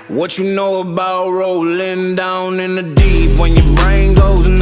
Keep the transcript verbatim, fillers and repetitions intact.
What you know about rolling down in the deep when your brain goes